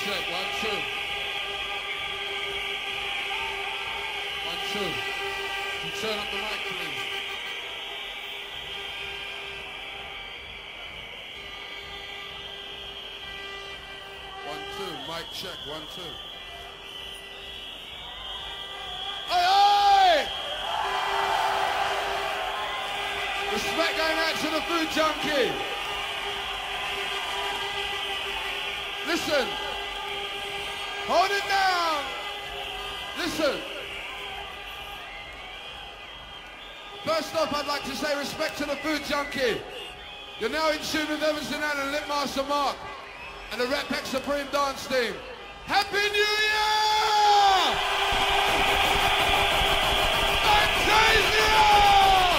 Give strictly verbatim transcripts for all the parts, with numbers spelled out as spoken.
check, one, two. One, two. Can you turn up the mic, please? One, two, mic check, one, two. Oi, oi! Respect going out to the food junkie. Listen. Hold it down. Listen. First off, I'd like to say respect to the food junkie. You're now in tune with Emerson Allen and Litmaster Mark and the Rat Pack Supreme Dance Team. Happy New Year! Fantazia!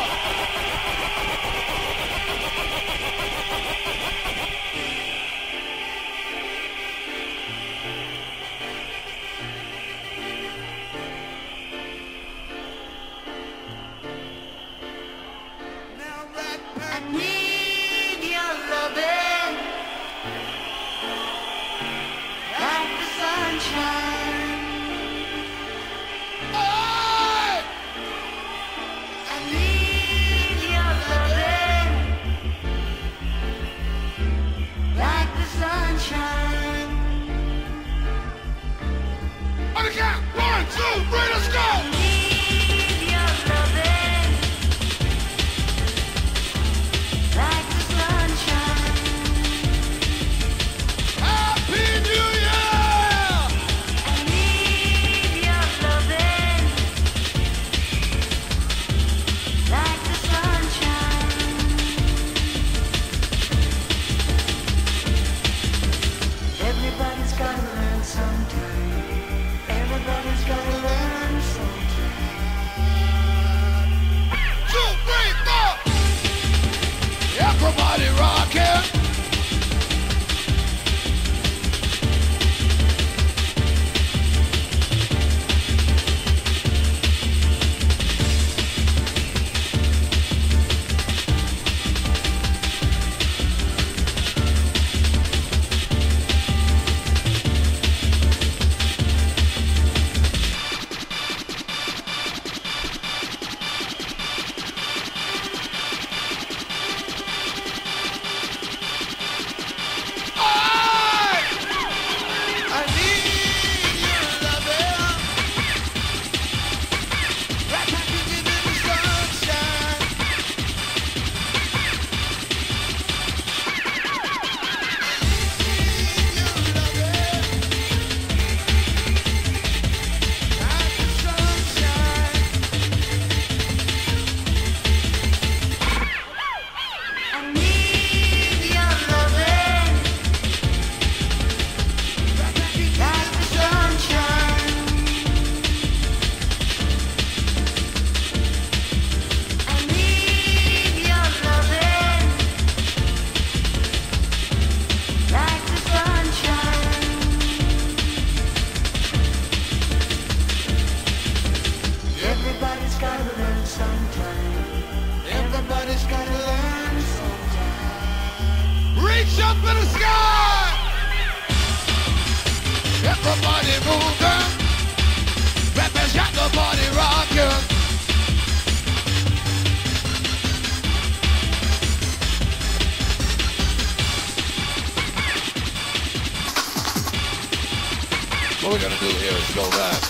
What we're gonna do here is go back.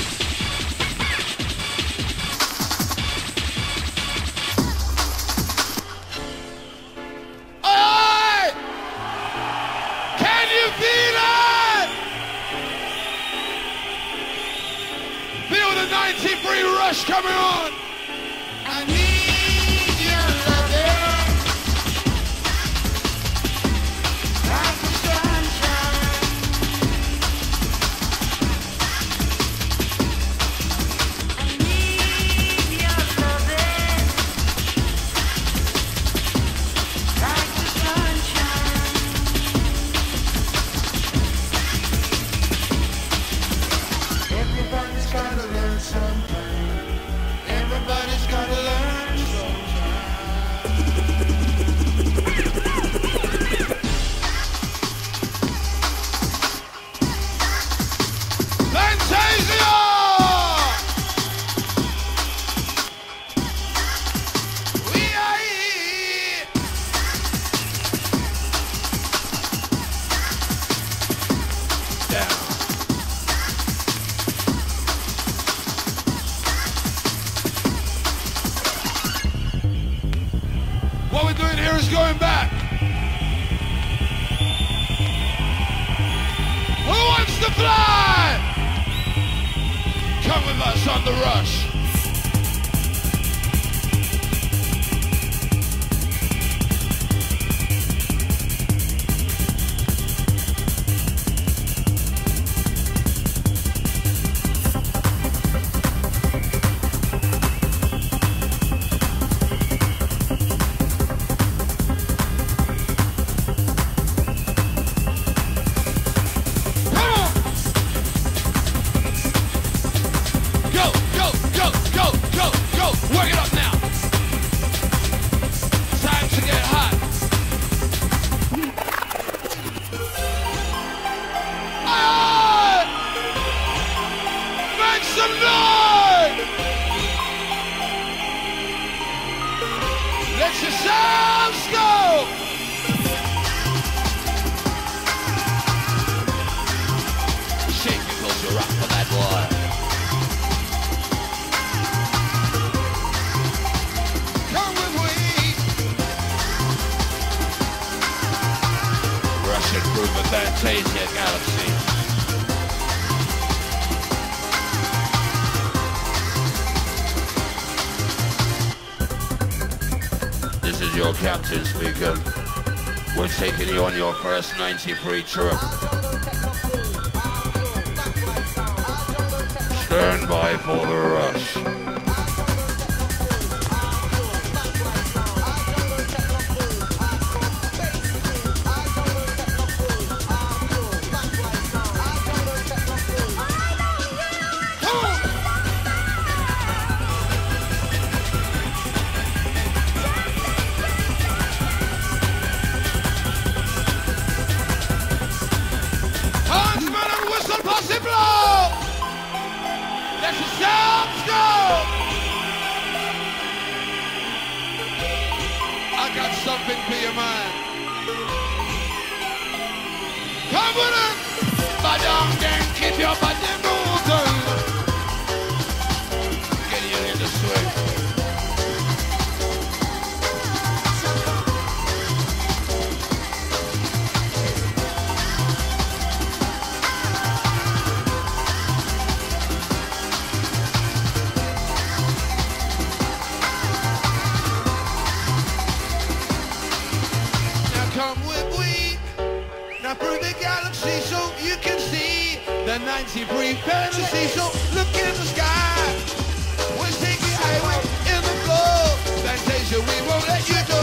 Alright! Can you feel it? Feel the ninety-three rush coming on. I need your loving. Like the sunshine. I need your loving. Like the sunshine. Everybody's gotta learn something. Everybody of the rush. Fantazia Galaxy. This is your captain speaker. We're taking you on your first ninety-three trip. Stand by for the rush. Something for your mind. Come with it! Madam, then keep your body moving. Get you in the swing. Through the galaxy so you can see the ninety-three fantasy. So look in the sky, we'll take you highway in the flow. Fantasia, we won't let you go.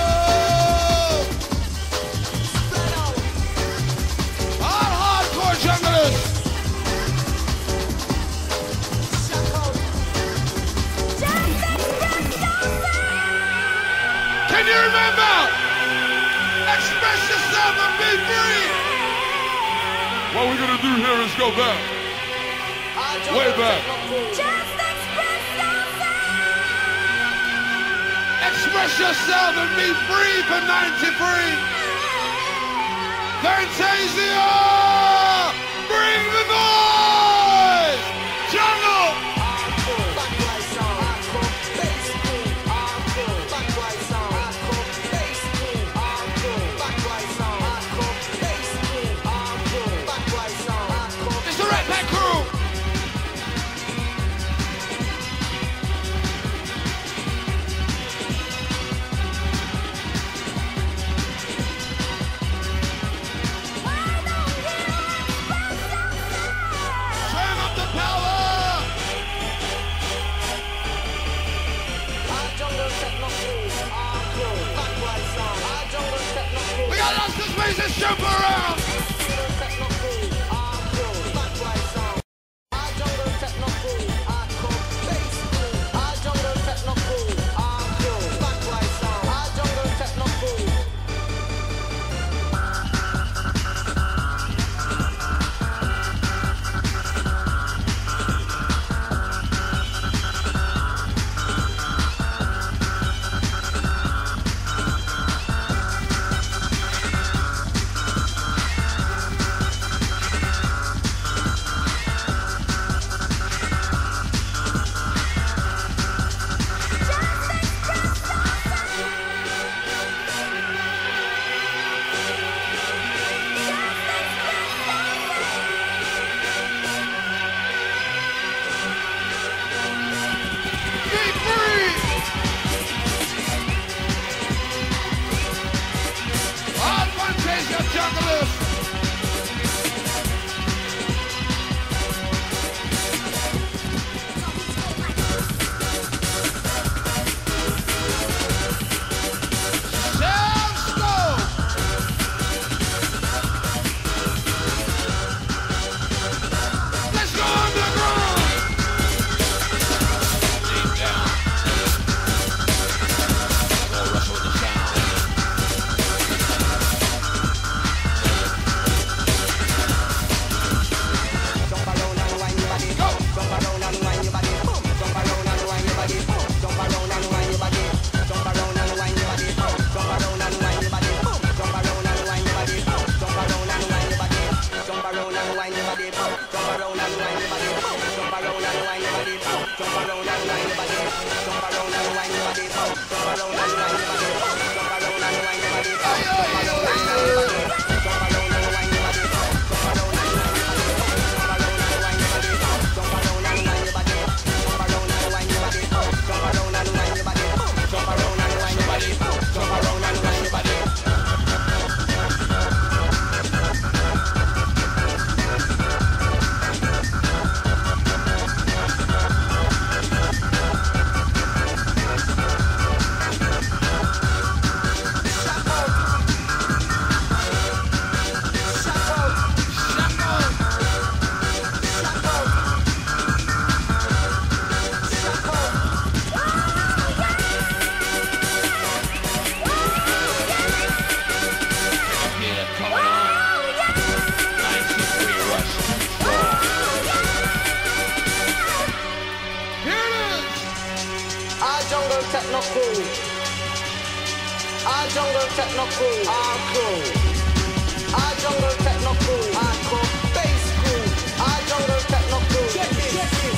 All hardcore junglers. Can you remember? Express yourself and be free! What we're gonna do here is go back. Way back. Just express yourself! Express yourself and be free for ninety-three! Fantasia! Bring the noise! Jungle! techno cool. Our jungle techno cool. Our cool. Our jungle techno cool. Our cool. Bass cool. Our jungle techno cool. Check it, check it.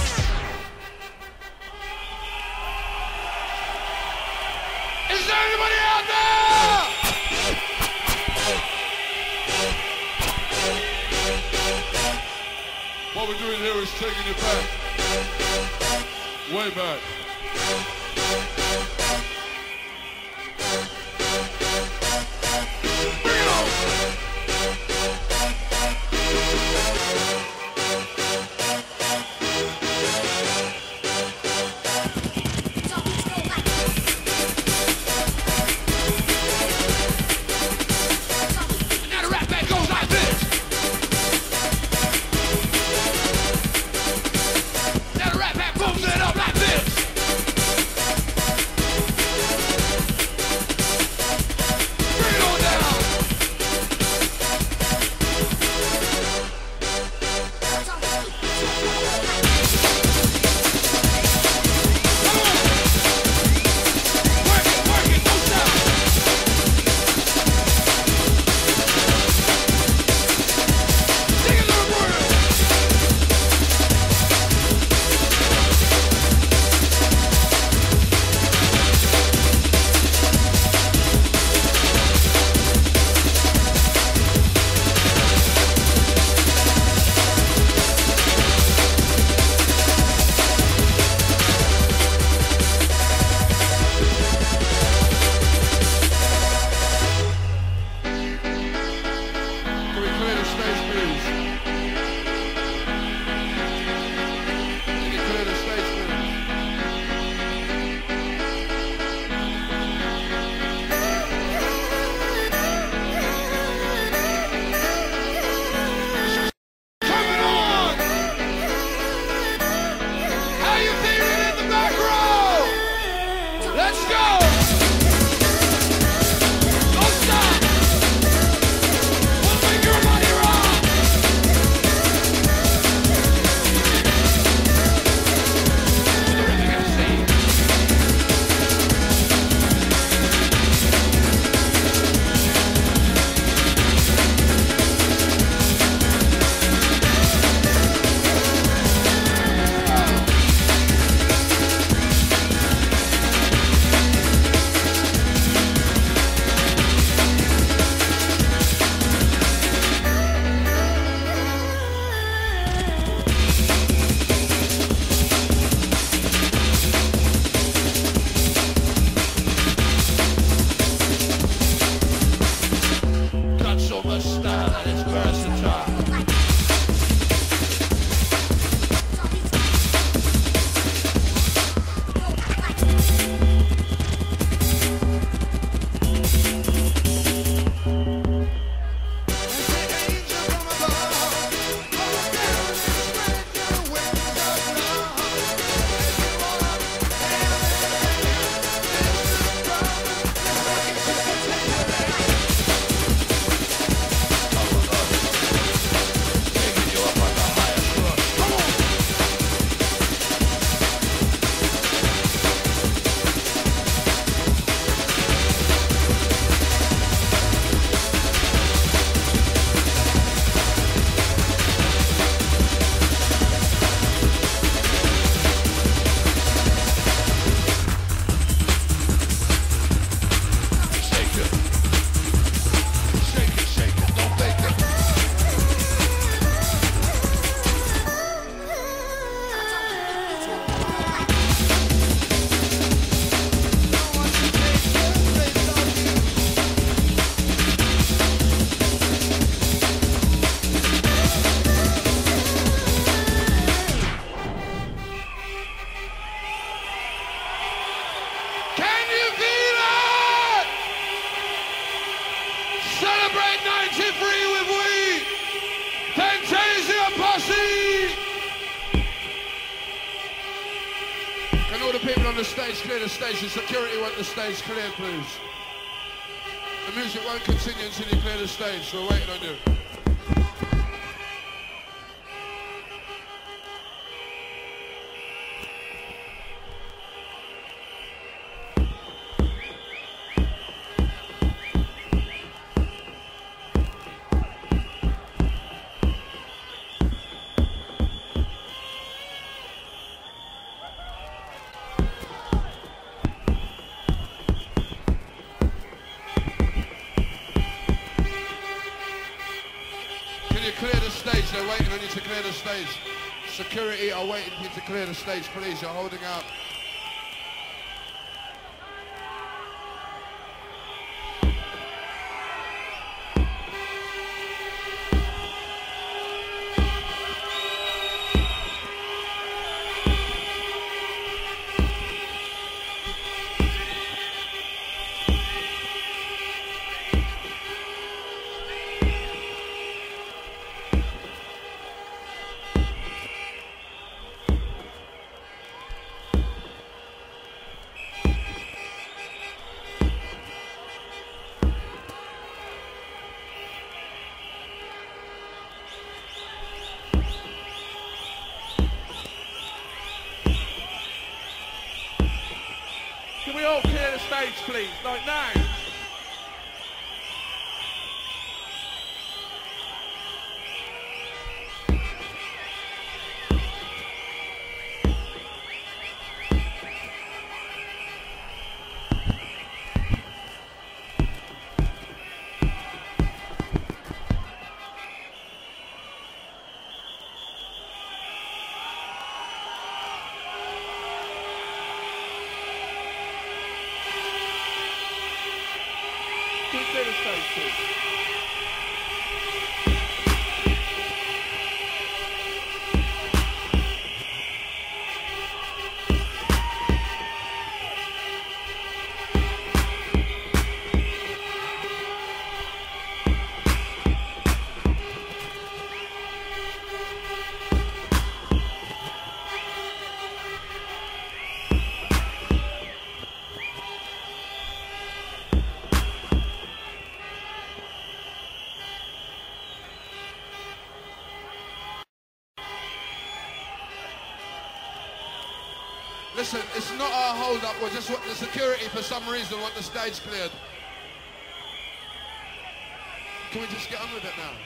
Is there anybody out there? What we're doing here is taking it back. Way back. Bring it on! Now the rap back goes like this. Now the rap back moves it up like this. Bring it on down. Come on. Work it, work it, don't stop. Sing a little word. Can we clear the stage, please? Can you clear the stage, please? Coming on! How you feeling in the back row? Let's go! Don't stop! We'll make your money rock! The rhythm M C. Got so much style that it's versatile. Taking you up on the highest floor. Come on! Shake it. Shake it, shake it, don't fake it. Can you feel it? Celebrate ninety-three with we, Fantazia Posse. Can all the people on the stage clear the stage? The security want the stage cleared, please. The music won't continue until you clear the stage, so we're waiting on you. you clear the stage. They're waiting on you to clear the stage. Security are waiting for you to clear the stage, please. You're holding out. Can we all clear the stage, please? Like now. Can we clear the stage, please? Listen, it's not our hold-up. We're just want the security, for some reason, want the stage cleared. Can we just get on with it now?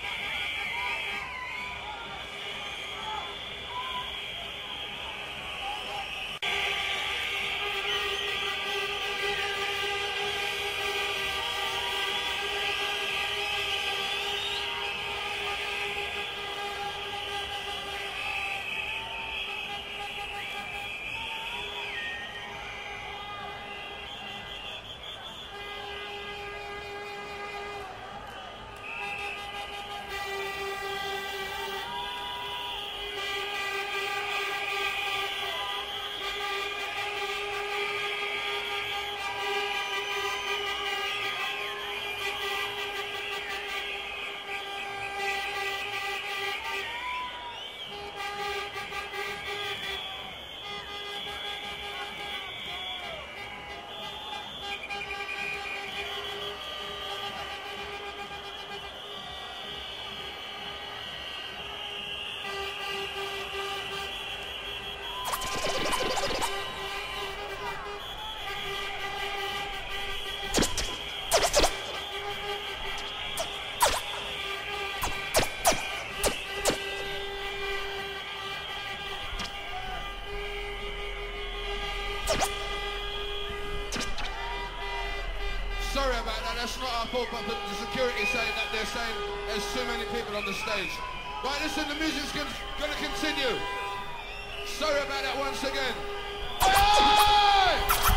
Sorry about that, that's not our fault, but the security saying that they're saying there's too many people on the stage. Right, listen, the music's gonna, gonna continue. Sorry about that once again. Hey!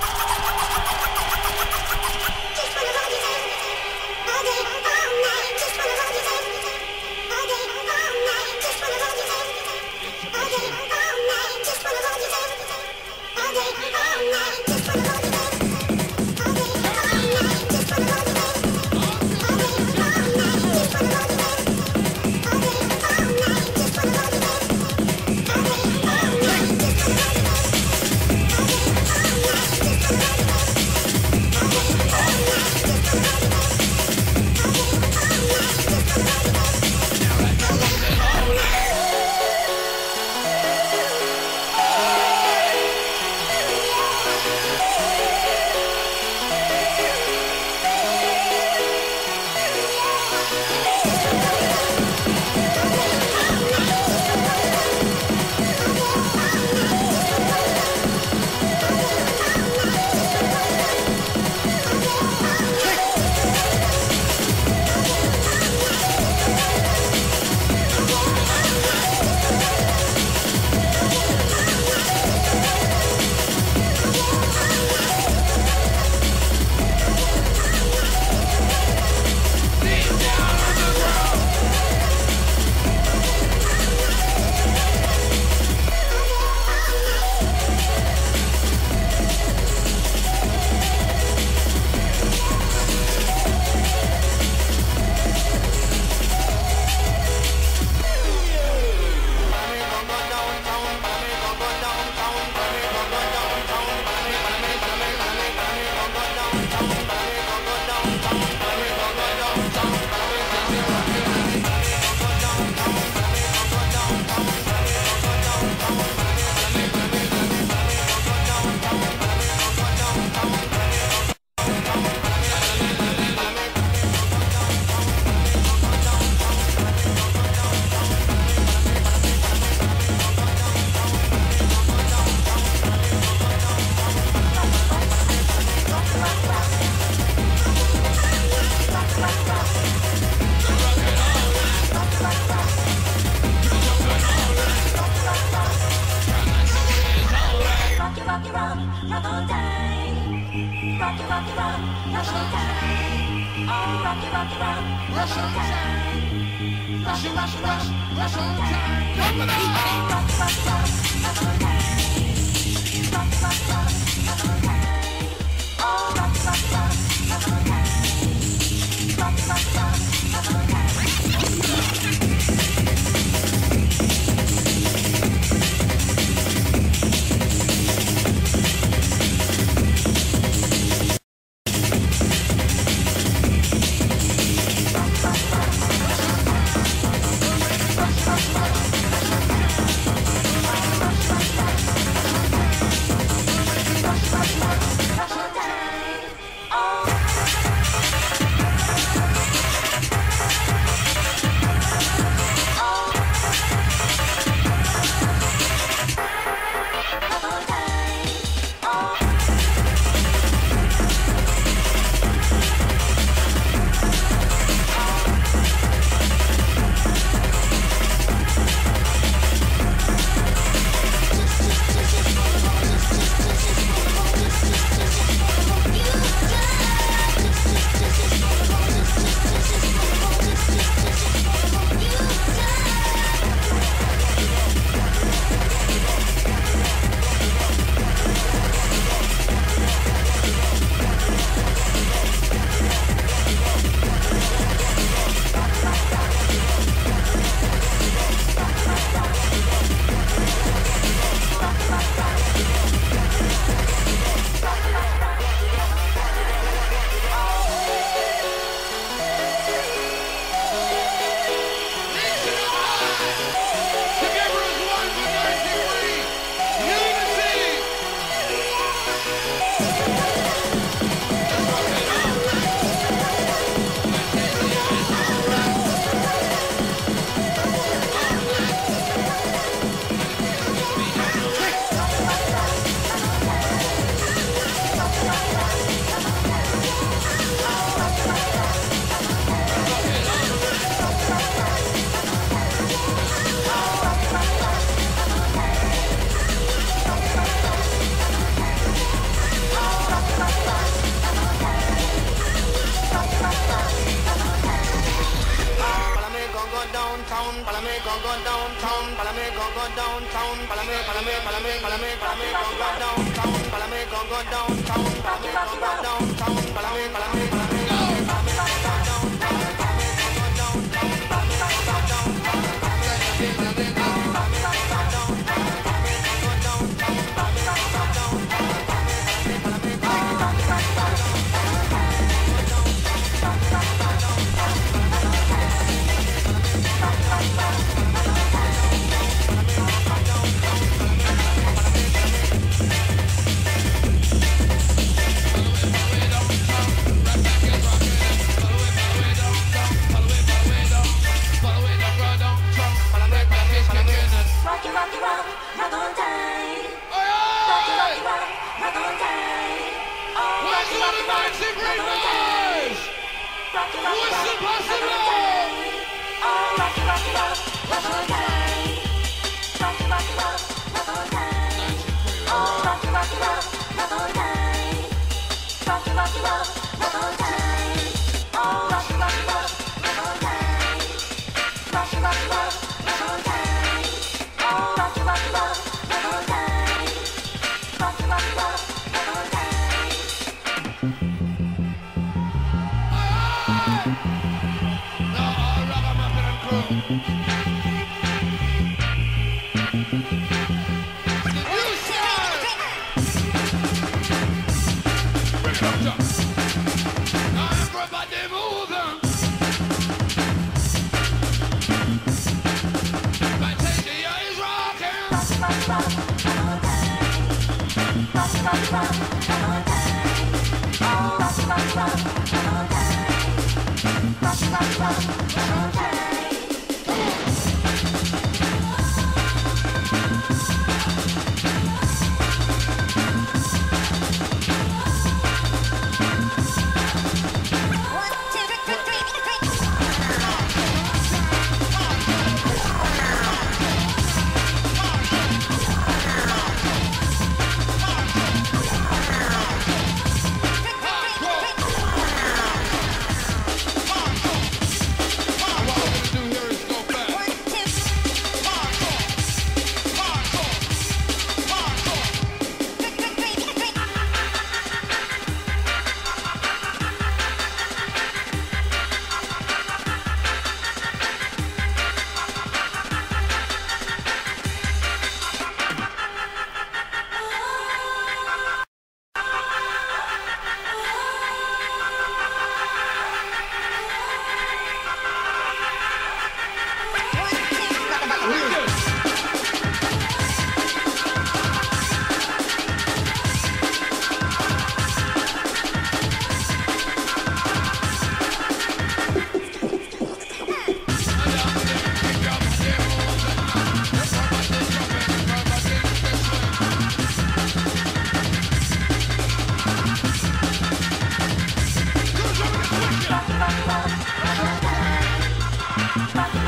Just wanna hold you tight. All day, all night. Just wanna hold you tight. All day, all night. Just wanna hold you tight. All day, all night. Just wanna hold you tight. All day, all night. Just wanna hold you tight. Oh,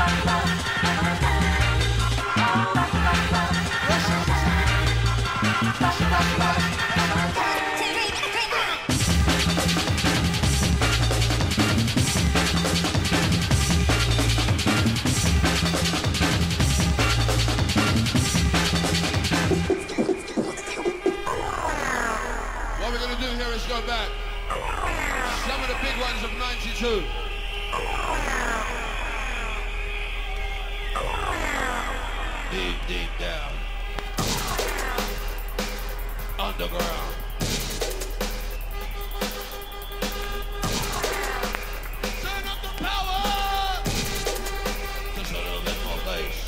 Go back. Some of the big ones of ninety-two. Deep, deep down. Underground. Turn up the power! Just a little bit more bass.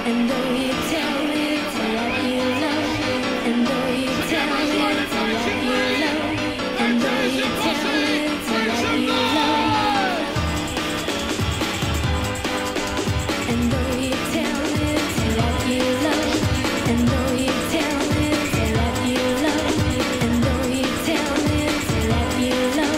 And though you tell me to let you know, and though you tell me to let you know, and though you tell me to let you know, and though you tell me to let you know, and though you tell me to let you know, and though you tell me to let you know.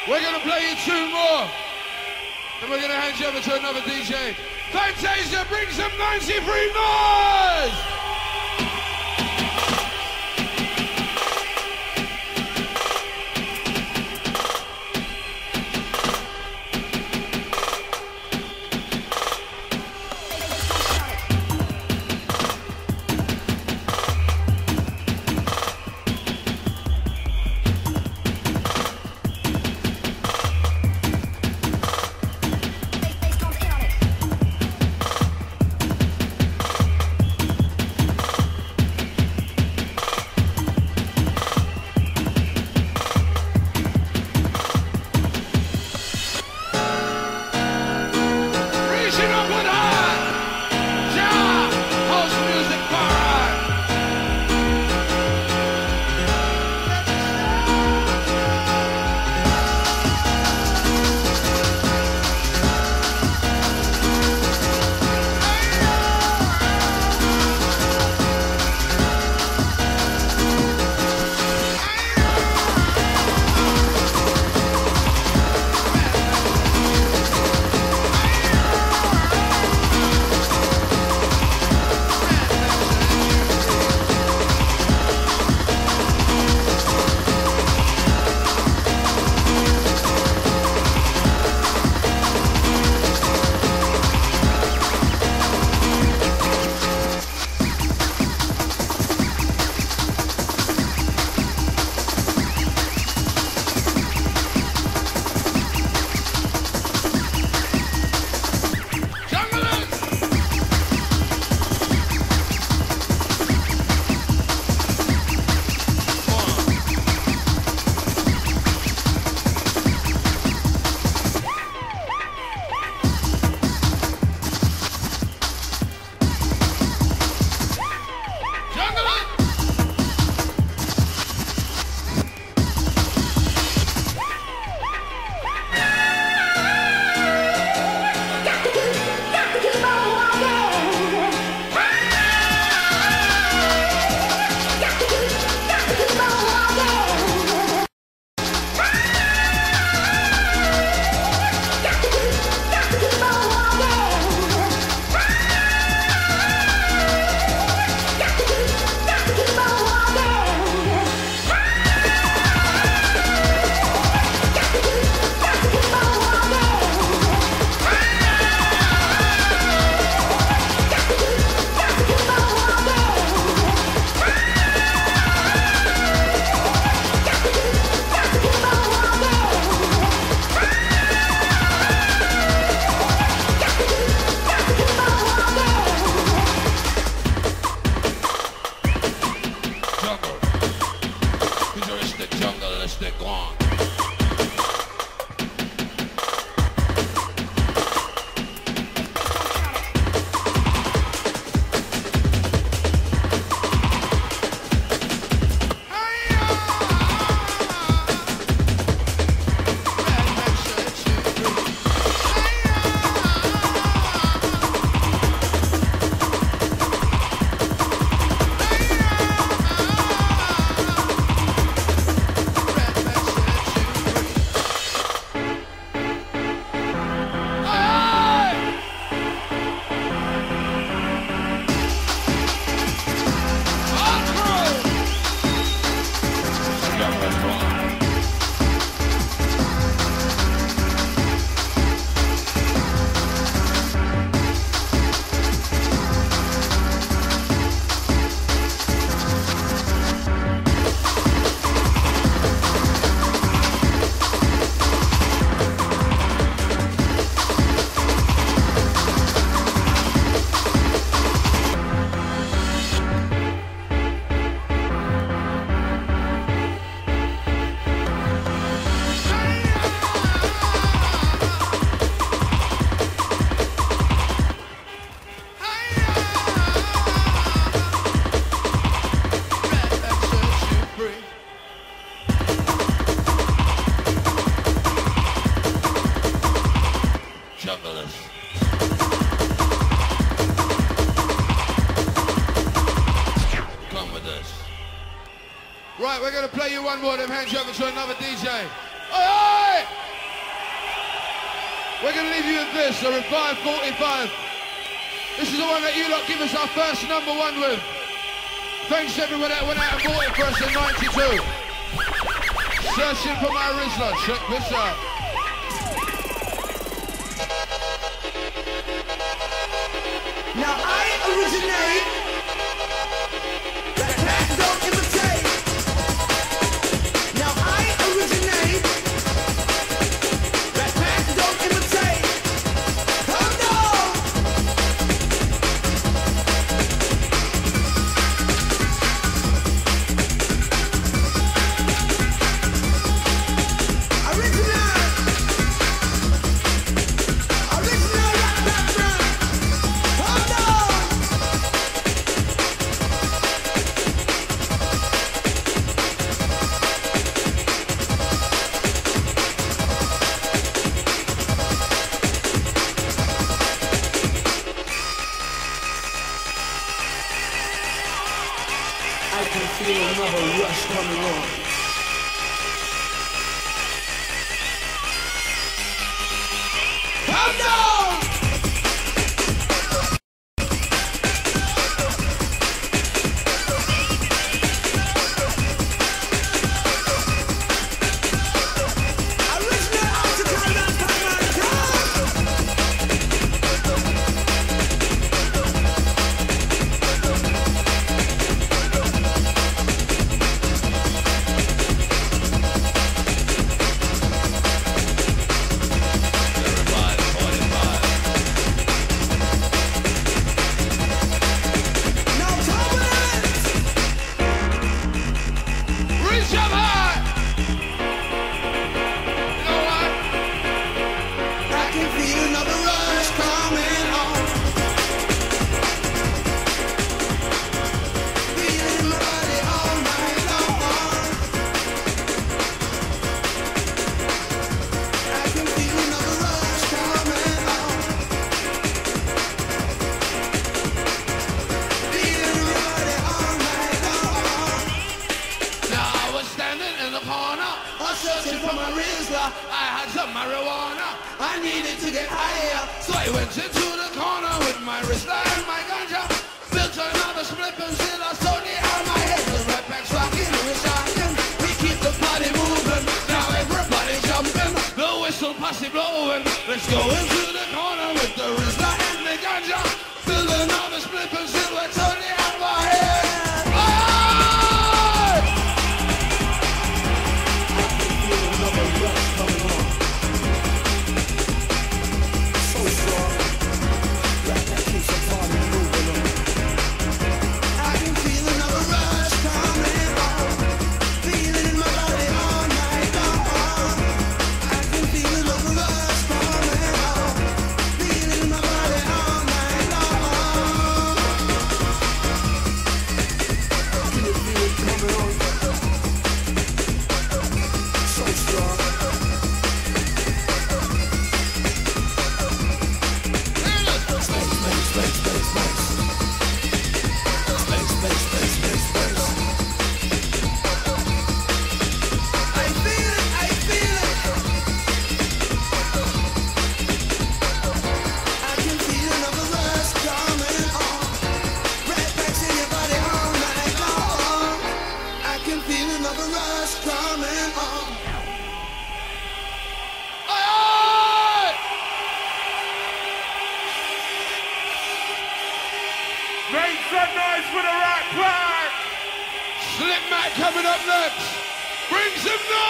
We're gonna play you two more. Then we're gonna hand you over to another D J. Fantasia, bring some ninety-three noise! Right, we're going to play you one more, then hand you over to another D J. Oi, oi! We're going to leave you with this, so in five forty-five. This is the one that you lot give us our first number one with. Thanks everyone that went out and bought it for us in ninety-two. Searching for my Rizla. Check this out. Now I originate. That pack don't imitate. Now I originate. That pack don't imitate. Come down. Original. Original rap background. Come down. I can feel another rush coming on. Come down! Original African rap background. Now turbulence! Reach up high! You know what? I can feel another rush coming on. Feeling my body all night long. I can feel another rush coming on. Feeling my body all night long. Now I was standing in the corner, I'm searching for my Rizla. I had some marijuana, I needed to get higher. so I went into the corner with my Rizla and my ganja. Built another split until I sold it out my head. The red back's rocking, we're shocking. We keep the party moving, now everybody jumping. The whistle posse blowing. Let's go into the corner with the Rizla and the ganja. Build another split until I sold it out my head. Aye! Feel another rush coming on. So strong. That that keeps the party moving on. I can feel another rush coming on. Feeling in my body all night long. I can feel another rush coming on. Feeling in my body all night long. Can you feel it coming on? So strong. I feel it, I feel it. I can feel another rush coming on. Red backs in your body all night long. I can feel another rush coming on. Aye! Make some noise for the Rat Pack! Slip Mac coming up next. Bring some noise!